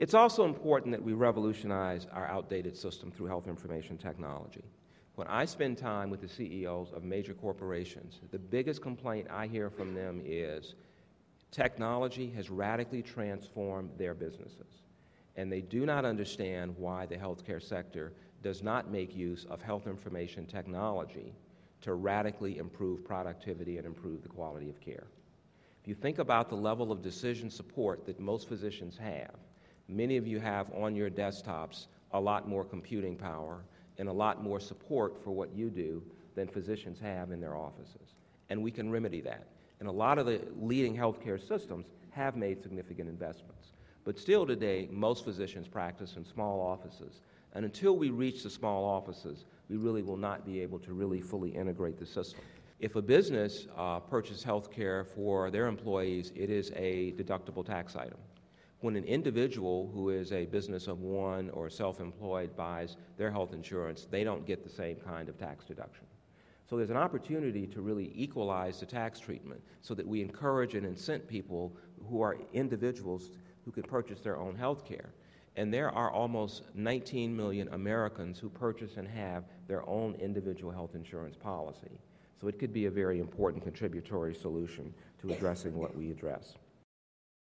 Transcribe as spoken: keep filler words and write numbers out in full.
It's also important that we revolutionize our outdated system through health information technology. When I spend time with the C E Os of major corporations, the biggest complaint I hear from them is technology has radically transformed their businesses, and they do not understand why the healthcare sector does not make use of health information technology to radically improve productivity and improve the quality of care. If you think about the level of decision support that most physicians have, many of you have on your desktops a lot more computing power and a lot more support for what you do than physicians have in their offices. And we can remedy that. And a lot of the leading healthcare systems have made significant investments. But still today, most physicians practice in small offices. And until we reach the small offices, we really will not be able to really fully integrate the system. If a business uh, purchases health care for their employees, it is a deductible tax item. When an individual who is a business of one or self-employed buys their health insurance, they don't get the same kind of tax deduction. So there's an opportunity to really equalize the tax treatment so that we encourage and incent people who are individuals who can purchase their own health care. And there are almost nineteen million Americans who purchase and have their own individual health insurance policy. So it could be a very important contributory solution to addressing what we address.